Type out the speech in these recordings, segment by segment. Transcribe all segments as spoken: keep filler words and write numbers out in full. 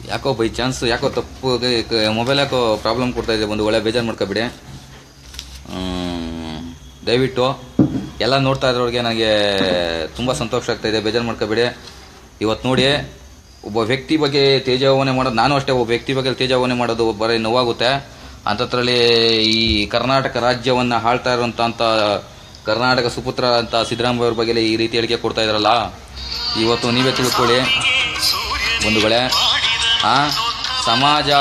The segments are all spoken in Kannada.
ಯಾಕೋ ಬೈ ಚಾನ್ಸ್ ಯಾಕೋ ತಪ್ಪು ಮೊಬೈಲ್ ಯಾಕೋ ಪ್ರಾಬ್ಲಮ್ ಕೊಡ್ತಾ ಇದೆ, ಒಂದು ಒಳ್ಳೆ ಬೇಜಾರು ಮಾಡ್ಕೊಬಿಡಿ. ದಯವಿಟ್ಟು ಎಲ್ಲ ನೋಡ್ತಾ ಇರೋರಿಗೆ ನನಗೆ ತುಂಬ ಸಂತೋಷ ಆಗ್ತಾಯಿದೆ, ಬೇಜಾರು ಮಾಡ್ಕೊಬೇಡಿ. ಇವತ್ತು ನೋಡಿ, ಒಬ್ಬ ವ್ಯಕ್ತಿ ಬಗ್ಗೆ ತೇಜಾವನೆ ಮಾಡೋದು, ನಾನು ಅಷ್ಟೇ ಒಬ್ಬ ವ್ಯಕ್ತಿ ಬಗ್ಗೆ ತೇಜಾವನೆ ಮಾಡೋದು ಬರೀ ನೋವಾಗುತ್ತೆ. ಅಂಥದ್ರಲ್ಲಿ ಈ ಕರ್ನಾಟಕ ರಾಜ್ಯವನ್ನು ಆಳ್ತಾ ಇರೋಂಥ ಕರ್ನಾಟಕ ಸುಪುತ್ರ ಅಂತ ಸಿದ್ದರಾಮಯ್ಯ ಅವ್ರ ಬಗ್ಗೆ ಈ ರೀತಿ ಹೇಳಿಕೆ ಕೊಡ್ತಾ ಇದ್ರಲ್ಲ, ಇವತ್ತು ನೀವೇ ತಿಳ್ಕೊಳ್ಳಿ ಬಂಧುಗಳೇ. ಆ ಸಮಾಜ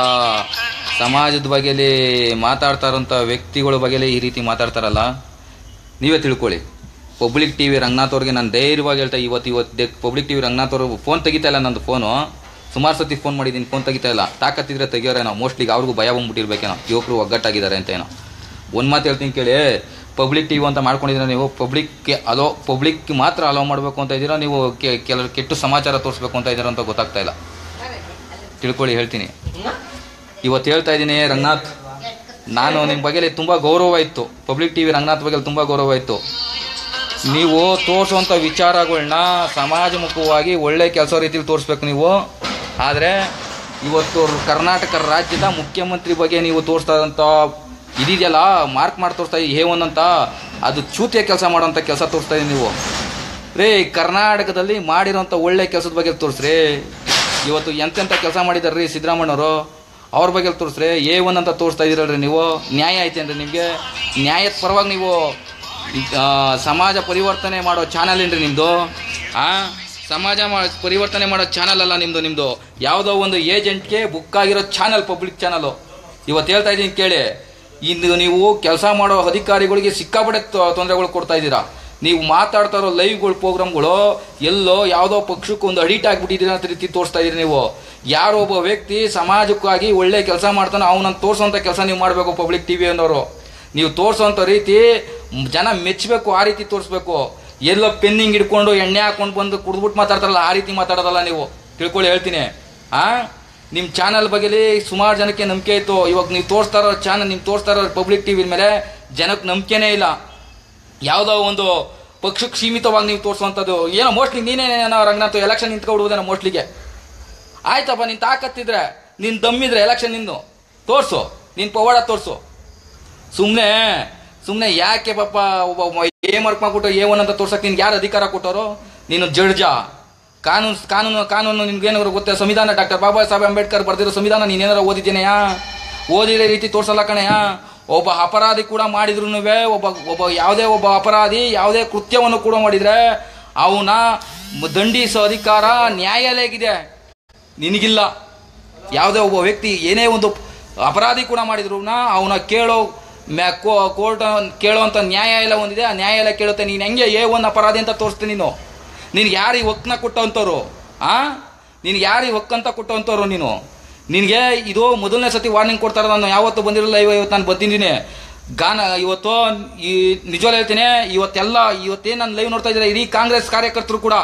ಸಮಾಜದ ಬಗ್ಗೆಲಿ ಮಾತಾಡ್ತಾ ಇರೋಂಥ ವ್ಯಕ್ತಿಗಳ ಬಗ್ಗೆಲಿ ಈ ರೀತಿ ಮಾತಾಡ್ತಾರಲ್ಲ, ನೀವೇ ತಿಳ್ಕೊಳ್ಳಿ. ಪಬ್ಲಿಕ್ ಟಿ ವಿ ರಂಗನಾಥ್ ಅವ್ರಿಗೆ ನಾನು ಧೈರ್ಯವಾಗಿ ಹೇಳ್ತಾ, ಇವತ್ತು ಇವತ್ತು ಪಬ್ಲಿಕ್ ಟಿ ವಿ ರಂಗನಾಥ್ ಅವರು ಫೋನ್ ತೆಗಿತಾ ಇಲ್ಲ. ನಂದು ಫೋನು ಸುಮಾರು ಸತಿ ಫೋನ್ ಮಾಡಿದ್ದೀನಿ, ಫೋನ್ ತೆಗಿತಾ ಇಲ್ಲ. ತಾಕತ್ತಿದ್ರೆ ತೆಗಿಯೋರೇನೋ, ಮೋಸ್ಟ್ಲಿ ಅವ್ರಿಗೂ ಭಯ ಬಂದ್ಬಿಟ್ಟಿರ್ಬೇಕೇನೋ, ಯುವಕರು ಒಗ್ಗಟ್ಟಾಗಿದ್ದಾರೆ ಅಂತ ಏನೋ. ಒಂದು ಮಾತು ಹೇಳ್ತೀನಿ ಕೇಳಿ, ಪಬ್ಲಿಕ್ ಟಿ ವಿ ಅಂತ ಮಾಡ್ಕೊಂಡಿದ್ದೀರಾ ನೀವು, ಪಬ್ಲಿಕ್ಗೆ ಅಲೋ ಪಬ್ಲಿಕ್ ಮಾತ್ರ ಅಲೋ ಮಾಡಬೇಕು ಅಂತ ಇದ್ದೀರಾ ನೀವು, ಕೆಲವರು ಕೆಟ್ಟು ಸಮಾಚಾರ ತೋರಿಸ್ಬೇಕು ಅಂತ ಇದ್ದೀರಾ ಅಂತ ಗೊತ್ತಾಗ್ತಾ ಇಲ್ಲ. ತಿಳ್ಕೊಳ್ಳಿ, ಹೇಳ್ತೀನಿ. ಇವತ್ತು ಹೇಳ್ತಾ ಇದ್ದೀನಿ ರಂಗನಾಥ್, ನಾನು ನಿಮ್ಮ ಬಗ್ಗೆ ತುಂಬ ಗೌರವ ಇತ್ತು, ಪಬ್ಲಿಕ್ ಟಿ ವಿ ರಂಗನಾಥ್ ಬಗ್ಗೆ ತುಂಬ ಗೌರವ ಇತ್ತು. ನೀವು ತೋರಿಸುವಂಥ ವಿಚಾರಗಳನ್ನ ಸಮಾಜಮುಖವಾಗಿ ಒಳ್ಳೆ ಕೆಲಸ ರೀತಿಯಲ್ಲಿ ತೋರಿಸ್ಬೇಕು ನೀವು. ಆದರೆ ಇವತ್ತು ಕರ್ನಾಟಕ ರಾಜ್ಯದ ಮುಖ್ಯಮಂತ್ರಿ ಬಗ್ಗೆ ನೀವು ತೋರಿಸ್ತಾ ಇರೋಂಥ ಇದೆಯಲ್ಲ, ಮಾರ್ಕ್ ಮಾಡಿ ತೋರಿಸ್ತಾ ಇದ್ದೀವಿ ಹೇ ಒಂದಂತ, ಅದು ಚೂತಿಯ ಕೆಲಸ ಮಾಡೋಂಥ ಕೆಲಸ ತೋರಿಸ್ತಾ ಇದ್ದೀವಿ ನೀವು. ರೇ ಕರ್ನಾಟಕದಲ್ಲಿ ಮಾಡಿರೋಂಥ ಒಳ್ಳೆ ಕೆಲಸದ ಬಗ್ಗೆ ತೋರಿಸ್ರಿ. ಇವತ್ತು ಎಂತೆಂಥ ಕೆಲಸ ಮಾಡಿದಾರೆ ರೀ ಸಿದ್ದರಾಮಯ್ಯನವರು, ಅವ್ರ ಬಗ್ಗೆ ತೋರಿಸ್ರಿ. ಏ ಒನ್ ಅಂತ ತೋರಿಸ್ತಾ ಇದ್ದೀರಲ್ರಿ ನೀವು. ನ್ಯಾಯ ಐತೇನ್ರಿ ನಿಮಗೆ? ನ್ಯಾಯದ ಪರವಾಗಿ ನೀವು ಸಮಾಜ ಪರಿವರ್ತನೆ ಮಾಡೋ ಚಾನಲ್ ಏನ್ರಿ ನಿಮ್ಮದು? ಹಾಂ, ಸಮಾಜ ಪರಿವರ್ತನೆ ಮಾಡೋ ಚಾನಲ್ ಅಲ್ಲ ನಿಮ್ಮದು. ನಿಮ್ಮದು ಯಾವುದೋ ಒಂದು ಏಜೆಂಟ್ಗೆ ಬುಕ್ ಆಗಿರೋ ಚಾನಲ್, ಪಬ್ಲಿಕ್ ಚಾನಲು. ಇವತ್ತು ಹೇಳ್ತಾ ಇದ್ದೀನಿ ಕೇಳಿ, ಇಂದು ನೀವು ಕೆಲಸ ಮಾಡೋ ಅಧಿಕಾರಿಗಳಿಗೆ ಸಿಕ್ಕಾಪಟ್ಟೆ ತೊಂದರೆಗಳು ಕೊಡ್ತಾ ಇದ್ದೀರಾ. ನೀವು ಮಾತಾಡ್ತಾ ಇರೋ ಲೈವ್ಗಳು ಪ್ರೋಗ್ರಾಮ್ಗಳು ಎಲ್ಲೋ ಯಾವುದೋ ಪಕ್ಷಕ್ಕೆ ಒಂದು ಅಡಿಟ್ ಆಗಿಬಿಟ್ಟಿದ್ದೀರಾ ಅಂತ ರೀತಿ ತೋರಿಸ್ತಾ ಇದ್ದೀರಿ ನೀವು. ಯಾರೋ ಒಬ್ಬ ವ್ಯಕ್ತಿ ಸಮಾಜಕ್ಕಾಗಿ ಒಳ್ಳೆ ಕೆಲಸ ಮಾಡ್ತಾನೆ, ಅವನನ್ನು ತೋರಿಸೋಂಥ ಕೆಲಸ ನೀವು ಮಾಡಬೇಕು. ಪಬ್ಲಿಕ್ ಟಿ ವಿ ಅನ್ನೋರು ನೀವು ತೋರಿಸೋಂಥ ರೀತಿ ಜನ ಮೆಚ್ಚಬೇಕು, ಆ ರೀತಿ ತೋರಿಸ್ಬೇಕು. ಎಲ್ಲೋ ಪೆನ್ನಿಂಗ್ ಹಿಡ್ಕೊಂಡು ಎಣ್ಣೆ ಹಾಕೊಂಡು ಬಂದು ಕುಡಿದ್ಬಿಟ್ಟು ಮಾತಾಡ್ತಾರಲ್ಲ, ಆ ರೀತಿ ಮಾತಾಡೋದಲ್ಲ ನೀವು. ತಿಳ್ಕೊಳ್ಳಿ, ಹೇಳ್ತೀನಿ. ಹಾಂ, ನಿಮ್ಮ ಚಾನಲ್ ಬಗ್ಗೆಲಿ ಸುಮಾರು ಜನಕ್ಕೆ ನಂಬಿಕೆ ಇತ್ತು. ಇವಾಗ ನೀವು ತೋರಿಸ್ತಾ ಇರೋ ಚಾನಲ್, ನೀವು ತೋರಿಸ್ತಾ ಇರೋ ಪಬ್ಲಿಕ್ ಟಿ ವಿ ಮೇಲೆ ಜನಕ್ಕೆ ನಂಬಿಕೆನೇ ಇಲ್ಲ. ಯಾವುದೋ ಒಂದು ಪಕ್ಷಕ್ಕೆ ಸೀಮಿತವಾಗಿ ನೀವು ತೋರಿಸುವಂಥದ್ದು ಏನೋ. ಮೋಸ್ಟ್ಲಿ ನೀನೇನೋ ರಂಗನಾಥ್ ಎಲೆಕ್ಷನ್ ನಿಂತ್ಕೊಬಿಡುವುದೇನೋ ಮೋಸ್ಟ್ಲಿಗೆ. ಆಯ್ತಪ್ಪ, ನೀನು ತಾಕತ್ತಿದ್ರೆ, ನೀನು ದಮ್ಮಿದ್ರೆ ಎಲೆಕ್ಷನ್ ನಿಂದು ತೋರಿಸು, ನೀನು ಪವಾಡ ತೋರಿಸು. ಸುಮ್ಮನೆ ಸುಮ್ಮನೆ ಯಾಕೆ ಪಾಪ ಒಬ್ಬ ಏ ಮಾರ್ಕ್ ಮಾಡ್ಬಿಟ್ಟು ಏ ಒನ್ ಅಂತ ತೋರ್ಸಕ್ಕೆ ನಿನ್ಗೆ ಯಾರು ಅಧಿಕಾರ ಕೊಟ್ಟವರು? ನೀನು ಜಡ್ಜ? ಕಾನೂನು ಕಾನೂನು ಕಾನೂನು ನಿನ್ಗೇನಾದ್ರು ಗೊತ್ತೇ? ಸಂವಿಧಾನ, ಡಾಕ್ಟರ್ ಬಾಬಾ ಸಾಹೇಬ್ ಅಂಬೇಡ್ಕರ್ ಬರ್ದಿರೋ ಸಂವಿಧಾನ ನೀನೇನಾರು ಓದಿದ್ದೇನೆಯಾ? ಓದಿರೋ ರೀತಿ ತೋರ್ಸಲ್ಲ ಕಣೆಯಾ. ಒಬ್ಬ ಅಪರಾಧಿ ಕೂಡ ಮಾಡಿದ್ರು, ಒಬ್ಬ ಒಬ್ಬ ಯಾವುದೇ ಒಬ್ಬ ಅಪರಾಧಿ ಯಾವುದೇ ಕೃತ್ಯವನ್ನು ಕೂಡ ಮಾಡಿದರೆ ಅವನ ದಂಡಿಸೋ ಅಧಿಕಾರ ನ್ಯಾಯಾಲಯಕ್ಕಿದೆ, ನಿನಗಿಲ್ಲ. ಯಾವುದೇ ಒಬ್ಬ ವ್ಯಕ್ತಿ ಏನೇ ಒಂದು ಅಪರಾಧಿ ಕೂಡ ಮಾಡಿದ್ರು ಅವನ ಕೇಳೋ ಮ್ಯಾ ಕೋರ್ಟ್ ಕೇಳೋವಂಥ ನ್ಯಾಯಾಲಯ ಒಂದಿದೆ, ಆ ನ್ಯಾಯಾಲಯ ಕೇಳುತ್ತೆ. ನೀನು ಹೆಂಗೆ ಏ ಒಂದು ಅಪರಾಧಿ ಅಂತ ತೋರಿಸ್ತೀನಿ ನೀನು? ನಿನ್ಗೆ ಯಾರು ಈ ಒಕ್ಕನ್ನ ಕೊಟ್ಟವಂಥವ್ರು? ಆ ನಿನ್ಗೆ ಯಾರು ಈ ಒಕ್ಕಂತ ಕೊಟ್ಟವಂಥವ್ರು ನೀನು? ನಿನಗೆ ಇದು ಮೊದಲನೇ ಸತಿ ವಾರ್ನಿಂಗ್ ಕೊಡ್ತಾರೆ. ನಾನು ಯಾವತ್ತೂ ಬಂದಿರಲಿಲ್ಲ, ಇವತ್ತು ನಾನು ಬಂದಿದ್ದೀನಿ ಗಾನ. ಇವತ್ತು ಈ ನಿಜವಾಗ್ಲೂ ಹೇಳ್ತೀನಿ, ಇವತ್ತೆಲ್ಲ ಇವತ್ತೇನು ನಾನು ಲೈವ್ ನೋಡ್ತಾ ಇದ್ದಾರೆ, ಇಡೀ ಕಾಂಗ್ರೆಸ್ ಕಾರ್ಯಕರ್ತರು ಕೂಡ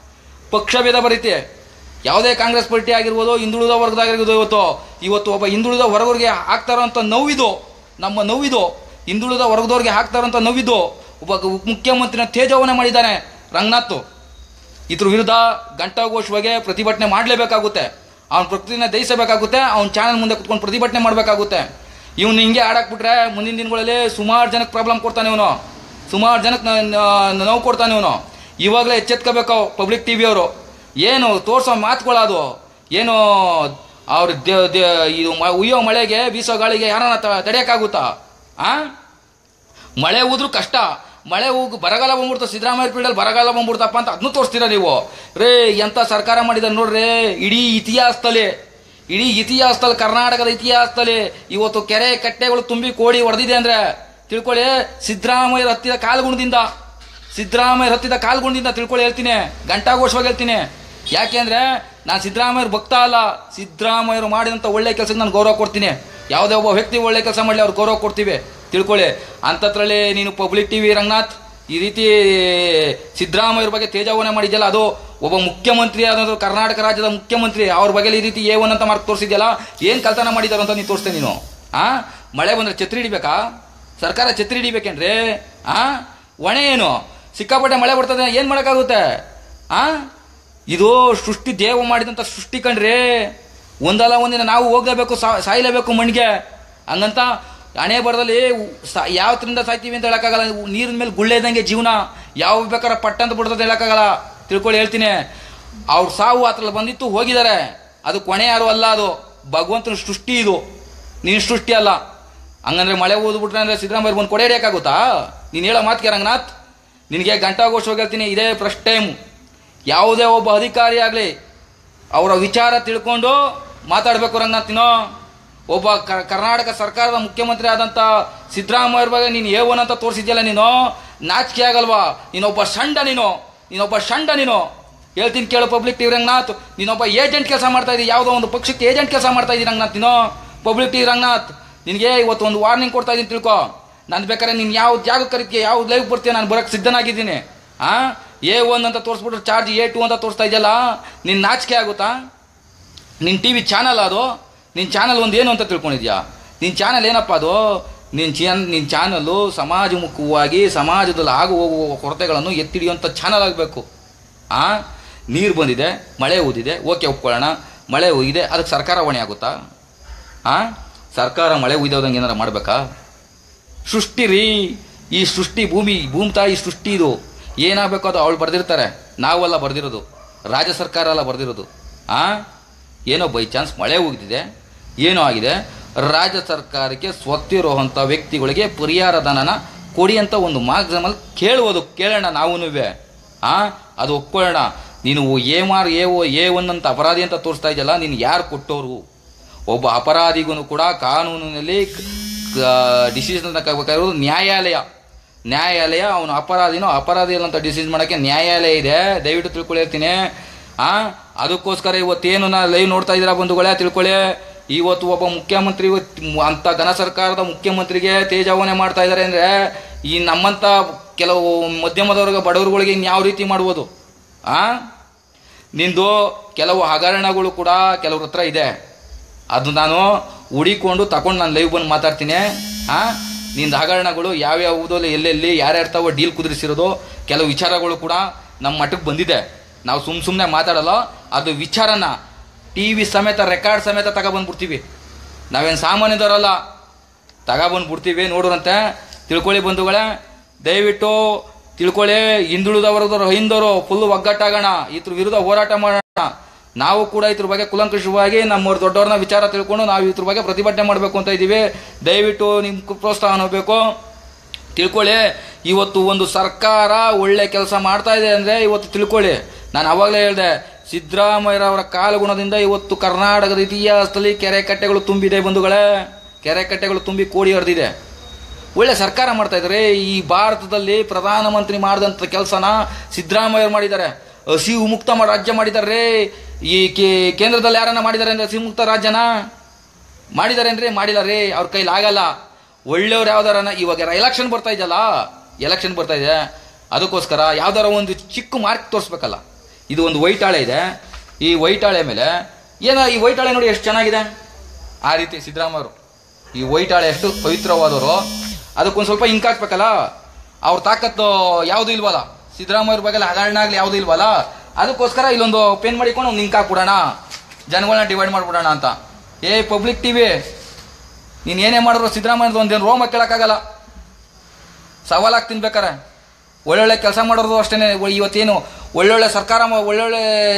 ಪಕ್ಷಭೇದ ಬರೀತಿ. ಯಾವುದೇ ಕಾಂಗ್ರೆಸ್ ಪಾರ್ಟಿ ಆಗಿರ್ಬೋದು, ಹಿಂದುಳಿದ ವರ್ಗದಾಗಿರ್ಬೋದು, ಇವತ್ತು ಇವತ್ತು ಒಬ್ಬ ಹಿಂದುಳಿದ ವರ್ಗದವ್ರಿಗೆ ಆಗ್ತಾ ಇರೋಂಥ ನೋವಿದು, ನಮ್ಮ ನೋವಿದು. ಹಿಂದುಳಿದ ವರ್ಗದವ್ರಿಗೆ ಆಗ್ತಾ ಇರೋಂಥ ನೋವಿದು. ಒಬ್ಬ ಮುಖ್ಯಮಂತ್ರಿನ ತೇಜಾವನೆ ಮಾಡಿದ್ದಾನೆ ರಂಗನಾಥ್. ಇದ್ರ ವಿರುದ್ಧ ಘಂಟಾಘೋಷವಾಗಿ ಪ್ರತಿಭಟನೆ ಮಾಡಲೇಬೇಕಾಗುತ್ತೆ. ಅವ್ನ ಪ್ರಕೃತಿನ ದಯಿಸಬೇಕಾಗುತ್ತೆ. ಅವ್ನ ಚಾನಲ್ ಮುಂದೆ ಕುತ್ಕೊಂಡು ಪ್ರತಿಭಟನೆ ಮಾಡಬೇಕಾಗುತ್ತೆ. ಇವನು ಹಿಂಗೆ ಆಡಾಕ್ಬಿಟ್ರೆ ಮುಂದಿನ ದಿನಗಳಲ್ಲಿ ಸುಮಾರು ಜನಕ್ಕೆ ಪ್ರಾಬ್ಲಮ್ ಕೊಡ್ತಾನೆ ಇವನು, ಸುಮಾರು ಜನಕ್ಕೆ ನೋವು ಕೊಡ್ತಾನೆ ಇವನು. ಇವಾಗಲೇ ಎಚ್ಚೆತ್ಕೋಬೇಕು ಪಬ್ಲಿಕ್ ಟಿ ವಿ ಅವರು. ಏನು ತೋರಿಸೋ ಮಾತುಗಳದು, ಏನು ಅವ್ರ ಇದು ಉಯ್ಯೋ ಮಳೆಗೆ ಬೀಸೋ ಗಾಳಿಗೆ ಯಾರನ್ನ ತಡೆಯೋಕ್ಕಾಗುತ್ತಾ? ಆ ಮಳೆ ಹೋದ್ರೂ ಕಷ್ಟ, ಮಳೆ ಹೋಗಿ ಬರಗಾಲ ಬಂದ್ಬಿಡ್ತಾ, ಸಿದ್ದರಾಮಯ್ಯ ಪೀರಿಯಡಲ್ಲಿ ಬರಗಾಲ ಬಂದ್ಬಿಡ್ತಪ್ಪ ಅಂತ ಅದನ್ನು ತೋರಿಸ್ತೀರಾ ನೀವು. ರೇ ಎಂಥ ಸರ್ಕಾರ ಮಾಡಿದಾರೆ ನೋಡ್ರಿ. ಇಡೀ ಇತಿಹಾಸದಲ್ಲಿ ಇಡೀ ಇತಿಹಾಸದಲ್ಲಿ ಕರ್ನಾಟಕದ ಇತಿಹಾಸದಲ್ಲಿ ಇವತ್ತು ಕೆರೆ ಕಟ್ಟೆಗಳು ತುಂಬಿ ಕೋಡಿ ಹೊಡೆದಿದೆ ಅಂದರೆ ತಿಳ್ಕೊಳ್ಳಿ, ಸಿದ್ದರಾಮಯ್ಯ ಹತ್ತಿದ ಕಾಲ್ಗುಣದಿಂದ, ಸಿದ್ದರಾಮಯ್ಯ ಹತ್ತಿದ ಕಾಲ್ಗುಣದಿಂದ ತಿಳ್ಕೊಳ್ಳಿ. ಹೇಳ್ತೀನಿ, ಘಂಟಾಘೋಷವಾಗಿ ಹೇಳ್ತೀನಿ. ಯಾಕೆಂದರೆ ನಾನು ಸಿದ್ದರಾಮಯ್ಯವ್ರ ಭಕ್ತ ಅಲ್ಲ. ಸಿದ್ದರಾಮಯ್ಯರು ಮಾಡಿದಂಥ ಒಳ್ಳೆ ಕೆಲಸಕ್ಕೆ ನಾನು ಗೌರವ ಕೊಡ್ತೀನಿ. ಯಾವುದೇ ಒಬ್ಬ ವ್ಯಕ್ತಿ ಒಳ್ಳೆ ಕೆಲಸ ಮಾಡಲಿ ಅವ್ರು ಗೌರವ ಕೊಡ್ತೀವಿ, ತಿಳ್ಕೊಳ್ಳಿ. ಅಂಥದ್ರಲ್ಲಿ ನೀನು ಪಬ್ಲಿಕ್ ಟಿ ವಿ ರಂಗನಾಥ್ ಈ ರೀತಿ ಸಿದ್ದರಾಮಯ್ಯರ ಬಗ್ಗೆ ತೇಜಾವನೆ ಮಾಡಿದ್ಯಲ್ಲ, ಅದು ಒಬ್ಬ ಮುಖ್ಯಮಂತ್ರಿ ಆದಂಥ ಕರ್ನಾಟಕ ರಾಜ್ಯದ ಮುಖ್ಯಮಂತ್ರಿ ಅವ್ರ ಬಗ್ಗೆ ಈ ರೀತಿ ಏ ಒನ್ ಅಂತ ಮಾರ್ಕ್ ತೋರಿಸಿದ್ಯಲ್ಲ, ಏನು ಕಲ್ತನ ಮಾಡಿದಾರ ಅಂತ ನೀನು ತೋರಿಸ್ತೇನೆ ನೀನು. ಆ ಮಳೆ ಬಂದರೆ ಛತ್ರಿ ಹಿಡಿಬೇಕಾ? ಸರ್ಕಾರ ಛತ್ರಿ ಹಿಡಿಬೇಕೇನ್ರಿ? ಆ ಹೊಣೆ ಏನು? ಸಿಕ್ಕಾಪಟ್ಟೆ ಮಳೆ ಬರ್ತದೆ, ಏನು ಮಾಡೋಕ್ಕಾಗುತ್ತೆ? ಆ ಇದು ಸೃಷ್ಟಿ ದೇವ ಮಾಡಿದಂಥ ಸೃಷ್ಟಿ ಕಣ್ರಿ. ಒಂದಲ್ಲ ಒಂದಿನ ನಾವು ಹೋಗ್ಲೇಬೇಕು, ಸಾಯ್ಲೇಬೇಕು ಮಣ್ಣಿಗೆ. ಹಂಗಂತ ಹಣೆ ಬರದಲ್ಲಿ ಯಾವತ್ತರಿಂದ ಸಾಯ್ತೀವಿ ಅಂತ ಹೇಳೋಕ್ಕಾಗಲ್ಲ. ನೀರಿನ ಮೇಲೆ ಗುಳ್ಳೆ ಇದ್ದಂಗೆ ಜೀವನ, ಯಾವ ಬೇಕಾದ್ರೆ ಪಟ್ಟ ಅಂತ ಬಿಡ್ತದೆ ಹೇಳೋಕ್ಕಾಗಲ್ಲ. ತಿಳ್ಕೊಳ್ಳಿ, ಹೇಳ್ತೀನಿ. ಅವ್ರ ಸಾವು ಹತ್ರಲ್ಲಿ ಬಂದಿತ್ತು, ಹೋಗಿದ್ದಾರೆ. ಅದು ಕೊನೆ ಯಾರು ಅಲ್ಲ, ಅದು ಭಗವಂತನ ಸೃಷ್ಟಿ, ಇದು ನೀನು ಸೃಷ್ಟಿ ಅಲ್ಲ. ಹಂಗಂದ್ರೆ ಮಳೆ ಓದ್ಬಿಟ್ರೆ ಅಂದರೆ ಸಿದ್ದರಾಮಯ್ಯ ಬಂದು ಕೊಡೆ ಹಿಡಿಯೋಕ್ಕಾಗುತ್ತಾ? ನೀನು ಹೇಳೋ ಮಾತಿಗೆ ರಂಗನಾಥ್, ನಿನಗೆ ಗಂಟಾಗೋಷ್ಠವಾಗಿ ಹೇಳ್ತೀನಿ, ಇದೇ ಫಸ್ಟ್ ಟೈಮು ಯಾವುದೇ ಒಬ್ಬ ಅಧಿಕಾರಿ ಆಗಲಿ ಅವರ ವಿಚಾರ ತಿಳ್ಕೊಂಡು ಮಾತಾಡಬೇಕು ರಂಗನಾಥ್. ನೀನು ಒಬ್ಬ ಕರ್ನಾಟಕ ಸರ್ಕಾರದ ಮುಖ್ಯಮಂತ್ರಿ ಆದಂಥ ಸಿದ್ದರಾಮಯ್ಯ ಬಗ್ಗೆ ನೀನು ಏವನ್ ಅಂತ ತೋರಿಸಿದ್ಯಲ್ಲ, ನೀನು ನಾಚಿಕೆ ಆಗಲ್ವಾ? ನೀನೊಬ್ಬ ಷಂಡ, ನೀನು ನೀನೊಬ್ಬ ಷಂಡ ನೀನು. ಹೇಳ್ತೀನಿ ಕೇಳು ಪಬ್ಲಿಕ್ ಟಿವಿ ರಂಗನಾಥ್, ನೀನೊಬ್ಬ ಏಜೆಂಟ್ ಕೆಲಸ ಮಾಡ್ತಾ ಇದ್ದೀವಿ, ಯಾವುದೋ ಒಂದು ಪಕ್ಷಕ್ಕೆ ಏಜೆಂಟ್ ಕೆಲಸ ಮಾಡ್ತಾ ಇದ್ದೀನಿ ರಂಗನಾಥ್. ನೀನು ಪಬ್ಲಿಕ್ ಟಿವಿ ರಂಗನಾಥ್, ನಿನಗೆ ಇವತ್ತು ಒಂದು ವಾರ್ನಿಂಗ್ ಕೊಡ್ತಾ ಇದ್ದೀನಿ, ತಿಳ್ಕೊ. ನಾನು ಬೇಕಾದ್ರೆ ನೀನು ಯಾವ ಜಾಗ ಕರೀತೀಯ, ಯಾವ ಲೈವ್ ಬರ್ತೀಯ, ನಾನು ಬರೋಕ್ಕೆ ಸಿದ್ಧನಾಗಿದ್ದೀನಿ. ಹಾಂ, ಎ ಒನ್ ಅಂತ ತೋರಿಸ್ಬಿಟ್ರೆ ಚಾರ್ಜ್ ಎ ಟು ಅಂತ ತೋರಿಸ್ತಾ ಇದೆಯಲ್ಲ, ನಿನ್ನ ನಾಚಿಕೆ ಆಗುತ್ತಾ? ನಿನ್ನ ಟಿ ವಿ ಚಾನಲ್ ಅದು, ನಿನ್ನ ಚಾನಲ್ ಒಂದು ಏನು ಅಂತ ತಿಳ್ಕೊಂಡಿದ್ಯಾ? ನಿನ್ನ ಚಾನಲ್ ಏನಪ್ಪ ಅದು? ನಿನ್ನ ಚಾನ್ ನಿನ್ನ ಚಾನಲ್ಲು ಸಮಾಜಮುಖವಾಗಿ ಸಮಾಜದಲ್ಲಿ ಆಗು ಹೋಗುವ ಕೊರತೆಗಳನ್ನು ಎತ್ತಿಡಿಯುವಂಥ ಚಾನಲ್ ಆಗಬೇಕು. ಆ ನೀರು ಬಂದಿದೆ, ಮಳೆ ಊದಿದೆ, ಓಕೆ ಒಪ್ಕೊಳ್ಳೋಣ. ಮಳೆ ಹೋಗಿದೆ, ಅದಕ್ಕೆ ಸರ್ಕಾರ ಹೊಣೆ ಆಗುತ್ತಾ? ಹಾಂ, ಸರ್ಕಾರ ಮಳೆ ಉಯ್ದೋದಂಗೆ ಏನಾರು ಮಾಡಬೇಕಾ? ಸೃಷ್ಟಿ ರೀ, ಈ ಸೃಷ್ಟಿ ಭೂಮಿ ಭೂಮಿ ತಾಯಿ ಸೃಷ್ಟಿ. ಇದು ಏನಾಗಬೇಕು ಅದು ಅವಳು ಬರೆದಿರ್ತಾರೆ, ನಾವೆಲ್ಲ ಬರೆದಿರೋದು, ರಾಜ್ಯ ಸರ್ಕಾರ ಎಲ್ಲ ಬರೆದಿರೋದು. ಹಾಂ, ಏನೋ ಬೈ ಚಾನ್ಸ್ ಮಳೆ ಹೋಗ್ತಿದೆ, ಏನೋ ಆಗಿದೆ, ರಾಜ್ಯ ಸರ್ಕಾರಕ್ಕೆ ಸ್ವತ್ತಿರೋವಂಥ ವ್ಯಕ್ತಿಗಳಿಗೆ ಪರಿಹಾರ ಧನನ ಕೊಡಿ ಅಂತ ಒಂದು ಮಾಧ್ಯಮಲ್ಲಿ ಕೇಳುವುದು, ಕೇಳೋಣ ನಾವೂನುವೆ. ಹಾಂ, ಅದು ಒಪ್ಕೊಳ್ಳೋಣ. ನೀನು A Mar A O A one ಅಂತ ಅಪರಾಧಿ ಅಂತ ತೋರಿಸ್ತಾ ಇದೆಯಲ್ಲ, ನೀನು ಯಾರು ಕೊಟ್ಟವರು? ಒಬ್ಬ ಅಪರಾಧಿಗೂ ಕೂಡ ಕಾನೂನಿನಲ್ಲಿ ಡಿಸಿಷನ್ ತಗೋಬೇಕಾಗಿರೋದು ನ್ಯಾಯಾಲಯ. ನ್ಯಾಯಾಲಯ ಅವನು ಅಪರಾಧಿನೋ ಅಪರಾಧಿ ಇಲ್ಲ ಅಂತ ಡಿಸಿಷನ್ ಮಾಡೋಕ್ಕೆ ನ್ಯಾಯಾಲಯ ಇದೆ, ದಯವಿಟ್ಟು ತಿಳ್ಕೊಳ್ಳಿರ್ತೀನಿ. ಹಾಂ, ಅದಕ್ಕೋಸ್ಕರ ಇವತ್ತೇನು ನಾ ಲೈವ್ ನೋಡ್ತಾ ಇದ್ದೀರಾ ಬಂಧುಗಳೇ, ತಿಳ್ಕೊಳ್ಳಿ. ಇವತ್ತು ಒಬ್ಬ ಮುಖ್ಯಮಂತ್ರಿ ಅಂಥ ಘನ ಸರ್ಕಾರದ ಮುಖ್ಯಮಂತ್ರಿಗೆ ತೇಜಾವಣೆ ಮಾಡ್ತಾ ಇದ್ದಾರೆ ಅಂದರೆ, ಈ ನಮ್ಮಂಥ ಕೆಲವು ಮಧ್ಯಮದವರ್ಗ ಬಡವರುಗಳಿಗೆ ಇನ್ಯಾವ ರೀತಿ ಮಾಡ್ಬೋದು? ಹಾಂ, ನಿಂದು ಕೆಲವು ಹಗರಣಗಳು ಕೂಡ ಕೆಲವ್ರ ಹತ್ರ ಇದೆ, ಅದು ನಾನು ಹುಡಿಕೊಂಡು ತಗೊಂಡು ನಾನು ಲೈವ್ ಬಂದು ಮಾತಾಡ್ತೀನಿ. ಹಾಂ, ನಿಂದು ಹಗರಣಗಳು ಯಾವ್ಯಾವುದೋ ಎಲ್ಲೆಲ್ಲಿ ಯಾರ್ಯಾರ್ತಾವೋ ಡೀಲ್ ಕುದುರಿಸಿರೋದು, ಕೆಲವು ವಿಚಾರಗಳು ಕೂಡ ನಮ್ಮ ಮಟ್ಟಕ್ಕೆ ಬಂದಿದೆ. ನಾವು ಸುಮ್ಮ ಸುಮ್ಮನೆ ಮಾತಾಡಲ್ಲ, ಅದು ವಿಚಾರನ ಟಿ ವಿ ಸಮೇತ ರೆಕಾರ್ಡ್ ಸಮೇತ ತಗೊಬಂದ್ಬಿಡ್ತೀವಿ. ನಾವೇನು ಸಾಮಾನ್ಯದವರಲ್ಲ, ತಗೊಬಂದ್ಬಿಡ್ತೀವಿ. ನೋಡೋರಂತೆ ತಿಳ್ಕೊಳ್ಳಿ ಬಂಧುಗಳೇ, ದಯವಿಟ್ಟು ತಿಳ್ಕೊಳ್ಳಿ. ಹಿಂದುಳಿದವರದವರು ಹಿಂದವರು ಫುಲ್ ಒಗ್ಗಟ್ಟಾಗೋಣ, ಇದ್ರ ವಿರುದ್ಧ ಹೋರಾಟ ಮಾಡೋಣ. ನಾವು ಕೂಡ ಇದ್ರ ಬಗ್ಗೆ ಕುಲಂಕುಷವಾಗಿ ನಮ್ಮವ್ರ ದೊಡ್ಡವ್ರನ್ನ ವಿಚಾರ ತಿಳ್ಕೊಂಡು ನಾವು ಇದ್ರ ಬಗ್ಗೆ ಪ್ರತಿಭಟನೆ ಮಾಡಬೇಕು ಅಂತ ಇದ್ದೀವಿ. ದಯವಿಟ್ಟು ನಿಮ್ಮ ಪ್ರೋತ್ಸಾಹ ಹೋಗಬೇಕು. ತಿಳ್ಕೊಳ್ಳಿ, ಇವತ್ತು ಒಂದು ಸರ್ಕಾರ ಒಳ್ಳೆ ಕೆಲಸ ಮಾಡ್ತಾ ಇದೆ ಅಂದರೆ ಇವತ್ತು ತಿಳ್ಕೊಳ್ಳಿ. ನಾನು ಅವಾಗಲೇ ಹೇಳಿದೆ, ಸಿದ್ದರಾಮಯ್ಯರವರ ಕಾಲಗುಣದಿಂದ ಇವತ್ತು ಕರ್ನಾಟಕದ ಇತಿಹಾಸದಲ್ಲಿ ಕೆರೆ ಕಟ್ಟೆಗಳು ತುಂಬಿದೆ ಬಂಧುಗಳೇ, ಕೆರೆ ಕಟ್ಟೆಗಳು ತುಂಬಿ ಕೋಡಿ ಹರಿದಿದೆ. ಒಳ್ಳೆ ಸರ್ಕಾರ ಮಾಡ್ತಾ ಇದ್ದಾರೆ. ಈ ಭಾರತದಲ್ಲಿ ಪ್ರಧಾನಮಂತ್ರಿ ಮಾಡಿದಂಥ ಕೆಲಸನ ಸಿದ್ದರಾಮಯ್ಯ ಮಾಡಿದ್ದಾರೆ. ಹಸಿವು ಮುಕ್ತ ರಾಜ್ಯ ಮಾಡಿದ್ದಾರೆ. ಈ ಕೇಂದ್ರದಲ್ಲಿ ಯಾರನ್ನ ಮಾಡಿದ್ದಾರೆ ಅಂದರೆ ಹಸಿವು ಮುಕ್ತ ರಾಜ್ಯನ ಮಾಡಿದ್ದಾರೆ ಅಂದರೆ ಮಾಡಿಲ್ಲ ರೀ, ಅವ್ರ ಕೈಲಿ ಆಗಲ್ಲ. ಒಳ್ಳೆಯವ್ರು ಯಾವ್ದಾರ ಇವಾಗ ಎಲೆಕ್ಷನ್ ಬರ್ತಾ ಇದೆಯಲ್ಲ, ಎಲೆಕ್ಷನ್ ಬರ್ತಾ ಇದೆ, ಅದಕ್ಕೋಸ್ಕರ ಯಾವ್ದಾರ ಒಂದು ಚಿಕ್ಕ ಮಾರ್ಕ್ ತೋರಿಸ್ಬೇಕಲ್ಲ. ಇದು ಒಂದು ವೈಟ್ ಹಾಳೆ ಇದೆ, ಈ ವೈಟ್ ಹಾಳೆ ಮೇಲೆ ಏನೋ ಈ ವೈಟ್ ಹಾಳೆ ನೋಡಿ ಎಷ್ಟು ಚೆನ್ನಾಗಿದೆ. ಆ ರೀತಿ ಸಿದ್ದರಾಮಯ್ಯರು ಈ ವೈಟ್ ಹಾಳೆ ಎಷ್ಟು ಪವಿತ್ರವಾದವರು, ಅದಕ್ಕೊಂದು ಸ್ವಲ್ಪ ಇಂಕ್ ಹಾಕ್ಬೇಕಲ್ಲ. ಅವ್ರ ತಾಕತ್ತು ಯಾವುದು ಇಲ್ವಲ್ಲ, ಸಿದ್ದರಾಮಯ್ಯರ ಬಗ್ಗೆ ಹಗರಣ ಆಗಲಿ ಯಾವುದು ಇಲ್ವಲ್ಲ, ಅದಕ್ಕೋಸ್ಕರ ಇಲ್ಲೊಂದು ಪೆನ್ ಮಾಡಿಕೊಂಡು ಒಂದು ಇಂಕ್ ಹಾಕ್ಬಿಡೋಣ, ಜನಗಳನ್ನ ಡಿವೈಡ್ ಮಾಡ್ಬಿಡೋಣ ಅಂತ. ಏ ಪಬ್ಲಿಕ್ ಟಿವಿ, ನೀನು ಏನೇ ಮಾಡಿದ್ರು ಸಿದ್ದರಾಮಯ್ಯದ ಒಂದೇನು ರೋಮ ಕೇಳೋಕ್ಕಾಗಲ್ಲ, ಸವಾಲಾಗಿ ತಿನ್ಬೇಕಾರೆ. ಒಳ್ಳೊಳ್ಳೆ ಕೆಲಸ ಮಾಡೋದು ಅಷ್ಟೇ. ಇವತ್ತೇನು ಒಳ್ಳೊಳ್ಳೆ ಸರ್ಕಾರ, ಒಳ್ಳೊಳ್ಳೆ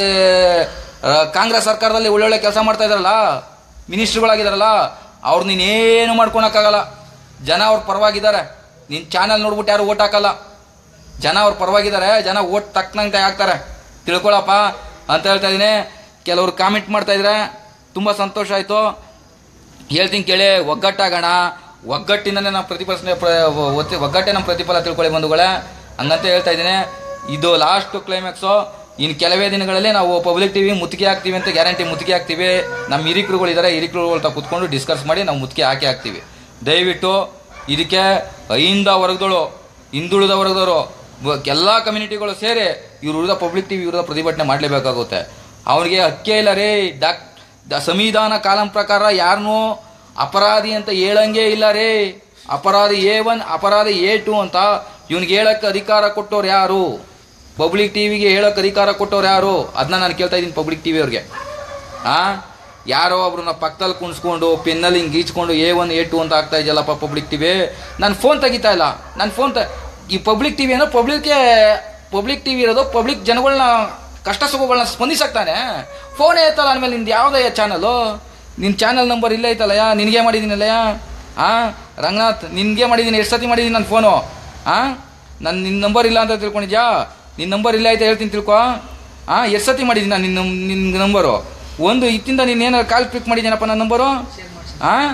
ಕಾಂಗ್ರೆಸ್ ಸರ್ಕಾರದಲ್ಲಿ ಒಳ್ಳೊಳ್ಳೆ ಕೆಲಸ ಮಾಡ್ತಾ ಇದ್ದಾರಲ್ಲ, ಮಿನಿಸ್ಟ್ರುಗಳಾಗಿದ್ದಾರಲ್ಲ, ಅವ್ರು ನೀನೇನು ಮಾಡ್ಕೊಳಕ್ಕಾಗಲ್ಲ. ಜನ ಅವ್ರ ಪರವಾಗಿದ್ದಾರೆ. ನಿನ್ನ ಚಾನಲ್ ನೋಡ್ಬಿಟ್ಟು ಯಾರು ಓಟ್ ಹಾಕಲ್ಲ. ಜನ ಅವ್ರ ಪರವಾಗಿದ್ದಾರೆ, ಜನ ಓಟ್ ತಕ್ಕನಂಗೆ ಹಾಕ್ತಾರೆ, ತಿಳ್ಕೊಳಪ್ಪ ಅಂತ ಹೇಳ್ತಾ ಇದ್ದೀನಿ. ಕೆಲವರು ಕಾಮೆಂಟ್ ಮಾಡ್ತಾ ಇದ್ರೆ ತುಂಬ ಸಂತೋಷ ಆಯಿತು. ಹೇಳ್ತೀನಿ ಕೇಳಿ, ಒಗ್ಗಟ್ಟಾಗೋಣ. ಒಗ್ಗಟ್ಟಿಂದನೇ ನಾವು ಪ್ರತಿಫಲ ಒಗ್ಗಟ್ಟೆ ನಮ್ಮ ಪ್ರತಿಫಲ ತಿಳ್ಕೊಳ್ಳಿ ಬಂಧುಗಳೇ, ಹಂಗಂತ ಹೇಳ್ತಾ ಇದ್ದೀನಿ. ಇದು ಲಾಸ್ಟ್ ಕ್ಲೈಮ್ಯಾಕ್ಸು. ಇನ್ನು ಕೆಲವೇ ದಿನಗಳಲ್ಲಿ ನಾವು ಪಬ್ಲಿಕ್ ಟಿವಿ ಮುತ್ತಿಗೆ ಹಾಕ್ತೀವಿ ಅಂತ ಗ್ಯಾರಂಟಿ ಮುತ್ತಿಗೆ ಹಾಕ್ತೀವಿ. ನಮ್ಮ ಹಿರಿಕರುಗಳಿದ್ದಾರೆ, ಹಿರಿಕರುಗಳ ತ ಕೂತ್ಕೊಂಡು ಡಿಸ್ಕಸ್ ಮಾಡಿ ನಾವು ಮುತ್ತಿಗೆ ಹಾಕಿ ಹಾಕ್ತೀವಿ. ದಯವಿಟ್ಟು ಇದಕ್ಕೆ ಅಹಿಂದ ವರ್ಗದವರು, ಹಿಂದುಳಿದ ವರ್ಗದವರು, ಎಲ್ಲ ಕಮ್ಯುನಿಟಿಗಳು ಸೇರಿ ಇವ್ರ ವಿರುದ್ಧ ಪಬ್ಲಿಕ್ ಟಿವಿ ವಿರುದ್ಧ ಪ್ರತಿಭಟನೆ ಮಾಡಲೇಬೇಕಾಗುತ್ತೆ. ಅವ್ರಿಗೆ ಹಕ್ಕೇ ಇಲ್ಲ ರೀ. ಡಾಕ್ ಸಂವಿಧಾನ ಕಾಲಂ ಪ್ರಕಾರ ಯಾರನ್ನೂ ಅಪರಾಧಿ ಅಂತ ಹೇಳಂಗೆ ಇಲ್ಲ ರೀ. ಅಪರಾಧಿ ಎ ಒನ್, ಅಪರಾಧಿ ಎ ಟು ಅಂತ ಇವನಿಗೆ ಹೇಳಕ್ಕೆ ಅಧಿಕಾರ ಕೊಟ್ಟವ್ರು ಯಾರು? ಪಬ್ಲಿಕ್ ಟಿವಿಗೆ ಹೇಳಕ್ಕೆ ಅಧಿಕಾರ ಕೊಟ್ಟವ್ರು ಯಾರು? ಅದನ್ನ ನಾನು ಕೇಳ್ತಾ ಇದ್ದೀನಿ ಪಬ್ಲಿಕ್ ಟಿವಿ ಅವ್ರಿಗೆ. ಹಾಂ, ಯಾರೋ ಒಬ್ರನ್ನ ಪಕ್ಕದಲ್ಲಿ ಕುಣಿಸ್ಕೊಂಡು ಪೆನ್ನಲ್ಲಿ ಹಿಂಗೆ ಗೀಚ್ಕೊಂಡು ಎ ಒನ್ ಎ ಟು ಅಂತ ಆಗ್ತಾ ಇದೆಯಲ್ಲಪ್ಪ ಪಬ್ಲಿಕ್ ಟಿವಿ. ನಾನು ಫೋನ್ ತೆಗಿತಾ ಇಲ್ಲ, ನಾನು ಫೋನ್ ತ ಈ ಪಬ್ಲಿಕ್ ಟಿವಿ ಏನೋ ಪಬ್ಲಿಕ್ಗೆ ಪಬ್ಲಿಕ್ ಟಿವಿ ಇರೋದು ಪಬ್ಲಿಕ್ ಜನಗಳನ್ನ ಕಷ್ಟ ಸುಖಗಳನ್ನ ಸ್ಪಂದಿಸಾಕ್ತಾನೆ. ಫೋನೇ ಐತಲ್ಲ ಅಂದಮೇಲೆ ನಿಂದು ಯಾವುದೇ ಚಾನಲು, ನಿನ್ನ ಚಾನಲ್ ನಂಬರ್ ಇಲ್ಲೇ ಐತಲ್ಲಯ್ಯ, ನಿನಗೆ ಮಾಡಿದ್ದೀನಲ್ಲಯ್ಯ. ಹಾಂ ರಂಗನಾಥ್, ನಿನಗೆ ಮಾಡಿದ್ದೀನಿ, ಎಷ್ಟು ಸತಿ ಮಾಡಿದ್ದೀನಿ ನನ್ನ ಫೋನು. ಹಾಂ ನನ್ನ ನಿನ್ನ ನಂಬರ್ ಇಲ್ಲ ಅಂತ ತಿಳ್ಕೊಂಡಿದ್ಯಾ? ನಿನ್ನ ನಂಬರ್ ಇಲ್ಲ ಆಯ್ತಾ ಹೇಳ್ತೀನಿ ತಿಳ್ಕೊ. ಹಾಂ ಎಷ್ಟು ಸತಿ ಮಾಡಿದ್ದೀನಿ ನಾನು ನಿನ್ನ ನಿನ್ನ ನಂಬರು. ಒಂದು ಇತ್ತಿಂದ ನೀನು ಏನಾರು ಕಾಲ್ ಕ್ಲಿಕ್ ಮಾಡಿದ್ದೀನಪ್ಪ ನನ್ನ ನಂಬರು. ಹಾಂ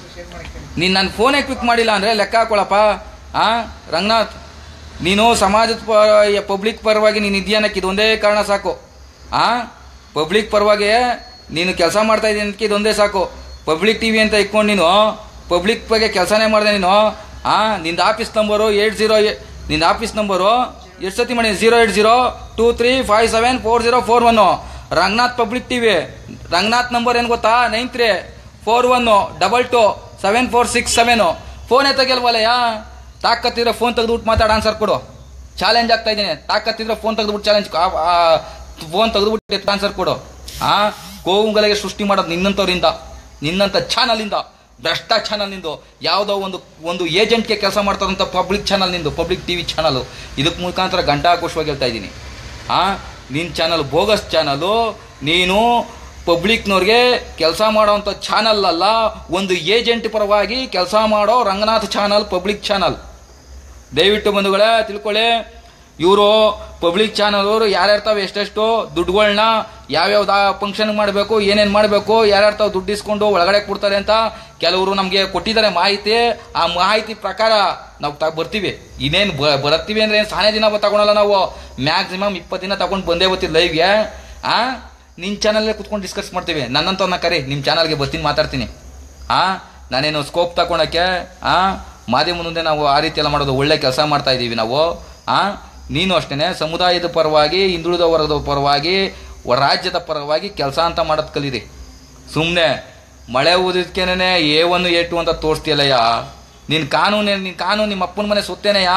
ನೀನು ನನ್ನ ಫೋನೇ ಕ್ಲಿಕ್ ಮಾಡಿಲ್ಲ ಅಂದರೆ ಲೆಕ್ಕ ಹಾಕೊಳ್ಳಪ್ಪ. ಹಾಂ ರಂಗನಾಥ್, ನೀನು ಸಮಾಜದ ಪ ಪಬ್ಲಿಕ್ ಪರವಾಗಿ ನೀನು ಇದೆಯನ್ನಕ್ಕೆ ಇದೊಂದೇ ಕಾರಣ ಸಾಕು. ಹಾಂ ಪಬ್ಲಿಕ್ ಪರವಾಗಿ ನೀನು ಕೆಲಸ ಮಾಡ್ತಾ ಇದ್ದೀನಿ ಅದಕ್ಕೆ ಇದೊಂದೇ ಸಾಕು. ಪಬ್ಲಿಕ್ ಟಿ ವಿ ಅಂತ ಇಟ್ಕೊಂಡು ನೀನು ಪಬ್ಲಿಕ್ ಬಗ್ಗೆ ಕೆಲಸನೇ ಮಾಡಿದೆ ನೀನು. ಹಾಂ ನಿಂದ ಆಫೀಸ್ ನಂಬರು ಏಟ್ ಜೀರೋ ನಿಂದ ಆಫೀಸ್ ನಂಬರು ಎಷ್ಟು ಸತಿ ಮಾಡಿ zero eight zero two three five seven four zero four one Ranganath public T V. Ranganath number ಏನು ಗೊತ್ತಾ? Nine three four one double two seven four six seven. ಫೋನೇ ತೆಗಿಲ್ವಲ್ಲಯ್ಯ? ತಾಕತ್ತಿದ್ರೆ ಫೋನ್ ತೆಗೆದುಬಿಟ್ಟು ಮಾತಾಡ, ಆನ್ಸರ್ ಕೊಡು. ಚಾಲೆಂಜ್ ಆಗ್ತಾ ಇದ್ದೀನಿ. ತಾಕತ್ತಿದ್ರೆ ಫೋನ್ ತೆಗೆದುಬಿಟ್ಟು ಚಾಲೆಂಜ್ ಫೋನ್ ತೆಗೆದುಬಿಟ್ಟು ಆನ್ಸರ್ ಕೊಡು. ಹಾಂ ಗೋವುಗಳಿಗೆ ಸೃಷ್ಟಿ ಮಾಡೋದು ನಿನ್ನಂಥವ್ರಿಂದ, ನಿನ್ನಂಥ ಚಾನಲಿಂದ, ಭ್ರಷ್ಟ ಚಾನಲ್ ನಿಂದು. ಯಾವುದೋ ಒಂದು ಒಂದು ಏಜೆಂಟ್ಗೆ ಕೆಲಸ ಮಾಡ್ತಾರಂಥ ಪಬ್ಲಿಕ್ ಚಾನಲ್ ನಿಂದು, ಪಬ್ಲಿಕ್ ಟಿ ವಿ ಚಾನಲು. ಇದಕ್ಕೆ ಮುಖಾಂತರ ಗಂಟಾಘೋಷವಾಗಿ ಹೇಳ್ತಾ ಇದ್ದೀನಿ. ಹಾಂ ನಿನ್ನ ಚಾನಲ್ ಬೋಗಸ್ ಚಾನಲು. ನೀನು ಪಬ್ಲಿಕ್ನವ್ರಿಗೆ ಕೆಲಸ ಮಾಡೋವಂಥ ಚಾನಲ್ ಅಲ್ಲ, ಒಂದು ಏಜೆಂಟ್ ಪರವಾಗಿ ಕೆಲಸ ಮಾಡೋ ರಂಗನಾಥ್ ಚಾನಲ್ ಪಬ್ಲಿಕ್ ಚಾನಲ್. ದಯವಿಟ್ಟು ಬಂಧುಗಳೇ ತಿಳ್ಕೊಳ್ಳಿ. ಇವರು ಪಬ್ಲಿಕ್ ಚಾನಲ್ ಅವರು ಯಾರ್ಯಾರ್ತಾವೆ ಎಷ್ಟೆಷ್ಟು ದುಡ್ಡುಗಳನ್ನ ಯಾವ್ಯಾವ್ದು ಫಂಕ್ಷನ್ ಮಾಡಬೇಕು, ಏನೇನು ಮಾಡಬೇಕು, ಯಾರ್ಯಾರು ತಾವು ದುಡ್ಡು ಇಸ್ಕೊಂಡು ಒಳಗಡೆ ಕೊಡ್ತಾರೆ ಅಂತ ಕೆಲವರು ನಮಗೆ ಕೊಟ್ಟಿದ್ದಾರೆ ಮಾಹಿತಿ. ಆ ಮಾಹಿತಿ ಪ್ರಕಾರ ನಾವು ತ ಬರ್ತೀವಿ. ಇನ್ನೇನು ಬರ್ತೀವಿ ಅಂದರೆ ಏನು ಸಾನೇ ದಿನ ತಗೊಳಲ್ಲ ನಾವು. ಮ್ಯಾಕ್ಸಿಮಮ್ ಇಪ್ಪತ್ತು ದಿನ ತಗೊಂಡು ಬಂದೇ ಬರ್ತೀವಿ ಲೈವ್ಗೆ. ಆ ನಿನ್ನ ಚಾನಲ್ಲೇ ಕುತ್ಕೊಂಡು ಡಿಸ್ಕಸ್ ಮಾಡ್ತೀವಿ. ನನ್ನಂತವ್ರನ್ನ ಕರಿ, ನಿಮ್ಮ ಚಾನಲ್ಗೆ ಬರ್ತೀನಿ, ಮಾತಾಡ್ತೀನಿ. ಆ ನಾನೇನು ಸ್ಕೋಪ್ ತಗೊಳಕ್ಕೆ ಆ ಮಾಧ್ಯಮ ಮುಂದೆ ನಾವು ಆ ರೀತಿ ಎಲ್ಲ ಮಾಡೋದು ಒಳ್ಳೆ ಕೆಲಸ ಮಾಡ್ತಾ ಇದ್ದೀವಿ ನಾವು. ಆ ನೀನು ಅಷ್ಟೇ ಸಮುದಾಯದ ಪರವಾಗಿ, ಹಿಂದುಳಿದ ವರ್ಗದ ಪರವಾಗಿ, ರಾಜ್ಯದ ಪರವಾಗಿ ಕೆಲಸ ಅಂತ ಮಾಡೋದು ಕಲೀರಿ. ಸುಮ್ಮನೆ ಮಳೆ ಊದಿದ್ಕೇನೆ ಎ ಒನ್ ಎ ಟು ಅಂತ ತೋರಿಸ್ತೀಯಲ್ಲಯ್ಯ. ನಿನ್ನ ಕಾನೂನು ನಿನ್ನ ಕಾನೂನು ನಿಮ್ಮ ಅಪ್ಪನ ಮನೆ ಸೊತ್ತೇನೆಯಾ?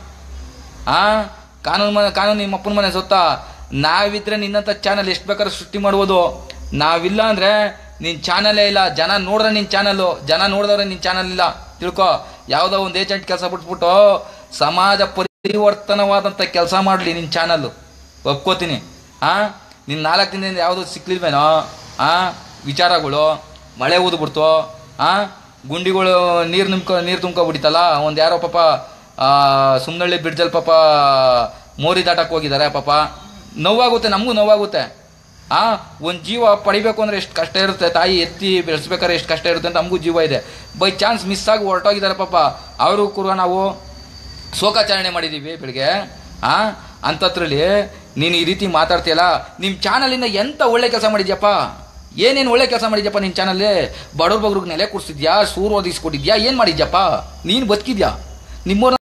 ಆ ಕಾನೂನು ಮನೆ ಕಾನೂನು ನಿಮ್ಮ ಅಪ್ಪನ ಮನೆ ಸೊತ್ತ. ನಾವಿದ್ರೆ ನಿನ್ನಂಥ ಚಾನಲ್ ಎಷ್ಟು ಬೇಕಾದ್ರೂ ಸೃಷ್ಟಿ ಮಾಡ್ಬೋದು. ನಾವಿಲ್ಲ ಅಂದರೆ ನಿನ್ನ ಚಾನಲೇ ಇಲ್ಲ. ಜನ ನೋಡ್ರೆ ನಿನ್ನ ಚಾನಲ್ಲು, ಜನ ನೋಡಿದವ್ರೆ ನಿನ್ನ ಚಾನಲ್ ಇಲ್ಲ ತಿಳ್ಕೊ. ಯಾವುದೋ ಒಂದು ಏಜೆಂಟ್ ಕೆಲಸ ಬಿಟ್ಬಿಟ್ಟು ಸಮಾಜ ಪರಿವರ್ತನವಾದಂಥ ಕೆಲಸ ಮಾಡಲಿ ನಿನ್ನ ಚಾನಲ್ಲು, ಒಪ್ಕೋತೀನಿ. ಹಾಂ ನಿನ್ನ ನಾಲ್ಕು ದಿನದಿಂದ ಯಾವುದೋ ಸಿಕ್ಲಿಲ್ವೇನೋ ಆ ವಿಚಾರಗಳು. ಮಳೆ ಊದ್ಬಿಡ್ತು, ಹಾಂ ಗುಂಡಿಗಳು ನೀರು ನಿಮ್ಕೊ ನೀರು ತುಂಬ್ಕೊಬಿಟ್ಟಿತ್ತಲ್ಲ. ಒಂದು ಯಾರೋ ಪಾಪ ಸುಮ್ಮನಳ್ಳಿ ಬ್ರಿಡ್ಜಲ್ಲಿ ಪಾಪ ಮೋರಿ ದಾಟಕ್ಕೆ ಹೋಗಿದ್ದಾರೆ ಪಾಪ. ನೋವಾಗುತ್ತೆ, ನಮಗೂ ನೋವಾಗುತ್ತೆ. ಆ ಒಂದು ಜೀವ ಪಡಿಬೇಕು ಅಂದರೆ ಎಷ್ಟು ಕಷ್ಟ ಇರುತ್ತೆ. ತಾಯಿ ಎತ್ತಿ ಬೆಳೆಸ್ಬೇಕಾದ್ರೆ ಎಷ್ಟು ಕಷ್ಟ ಇರುತ್ತೆ ಅಂತ ನಮಗೂ ಜೀವ ಇದೆ. ಬೈ ಚಾನ್ಸ್ ಮಿಸ್ ಆಗಿ ಹೊರಟೋಗಿದ್ದಾರೆ ಪಾಪ. ಅವರು ಕೂಡ ನಾವು ಶೋಕಾಚರಣೆ ಮಾಡಿದ್ದೀವಿ ಬೆಳಿಗ್ಗೆ. ಆ ಅಂಥದ್ರಲ್ಲಿ ನೀನು ಈ ರೀತಿ ಮಾತಾಡ್ತೀಯಲ್ಲ. ನಿಮ್ಮ ಚಾನಲಿಂದ ಎಂಥ ಒಳ್ಳೆ ಕೆಲಸ ಮಾಡಿದ್ಯಪ್ಪ, ಏನೇನು ಒಳ್ಳೆ ಕೆಲಸ ಮಾಡಿದ್ಯಪ್ಪ ನಿನ್ನ ಚಾನಲ್ಲಿ. ಬಡವ್ರ ಬಗ್ರಿಗೆ ನೆಲೆ ಕೊಡಿಸಿದ್ಯಾ, ಸೂರು ಒದಿಸ್ಕೊಟ್ಟಿದ್ಯಾ, ಏನು ಮಾಡಿದ್ಯಪ್ಪ? ನೀನು ಬದುಕಿದ್ಯಾ? ನಿಮ್ಮವ್ರ